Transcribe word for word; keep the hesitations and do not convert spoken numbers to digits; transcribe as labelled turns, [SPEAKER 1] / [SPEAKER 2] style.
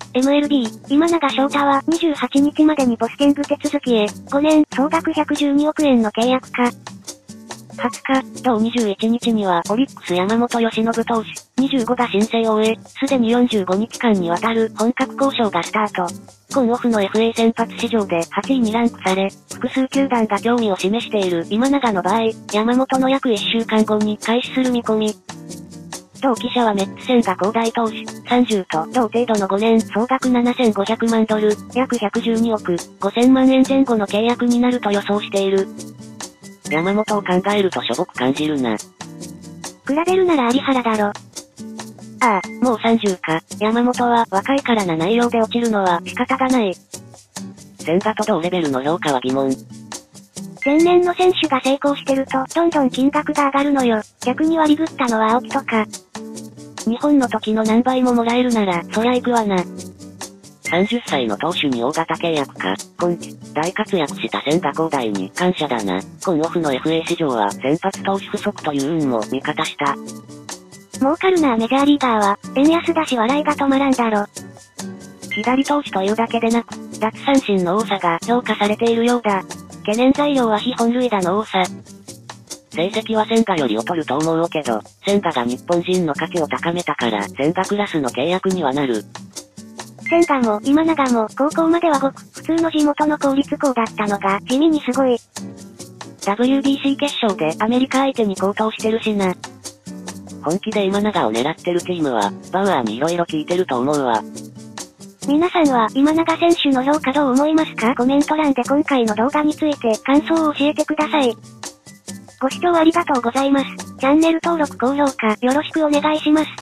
[SPEAKER 1] エムエルビー、今永昇太はにじゅうはちにちまでにポスティング手続きへ、ごねん、総額ひゃくじゅうにおくえんの契約か。
[SPEAKER 2] はつか、同にじゅういちにちにはオリックス山本由伸投手、にじゅうごが申請を終え、すでによんじゅうごにちかんにわたる本格交渉がスタート。今オフの エフエー 先発市場ではちいにランクされ、複数球団が興味を示している今永の場合、山本の約いっしゅうかんごに開始する見込み。同記者はメッツ戦が高大投手、さんじゅうと同程度のごねん総額ななせんごひゃくまんドル、約ひゃくじゅうにおくごせんまんえん前後の契約になると予想している。山本を考えるとしょぼく感じるな。
[SPEAKER 1] 比べるなら有原だろ。
[SPEAKER 2] ああ、もうさんじゅうか。山本は若いからな内容で落ちるのは仕方がない。千賀と同レベルの評価は疑問。
[SPEAKER 1] 前年の選手が成功してるとどんどん金額が上がるのよ。逆に割り食ったのは青木とか。
[SPEAKER 2] 日本の時の何倍ももらえるなら、そりゃ行くわな。さんじゅっさいの投手に大型契約か。今季、大活躍した千賀滉大に感謝だな。今オフの エフエー 市場は先発投手不足という運も味方した。
[SPEAKER 1] 儲かるなメジャーリーガーは、円安だし笑いが止まらんだろ。
[SPEAKER 2] 左投手というだけでなく、奪三振の多さが評価されているようだ。懸念材料は非本塁打の多さ。成績は千賀より劣ると思うけど、千賀が日本人の価値を高めたから、千賀クラスの契約にはなる。
[SPEAKER 1] 千賀も今永も高校まではごく普通の地元の公立校だったのが地味にすごい。
[SPEAKER 2] ダブリュービーシー 決勝でアメリカ相手に高騰してるしな。本気で今永を狙ってるチームは、バウアーに色々聞いてると思うわ。
[SPEAKER 1] 皆さんは今永選手の評価どう思いますか？コメント欄で今回の動画について感想を教えてください。ご視聴ありがとうございます。チャンネル登録高評価よろしくお願いします。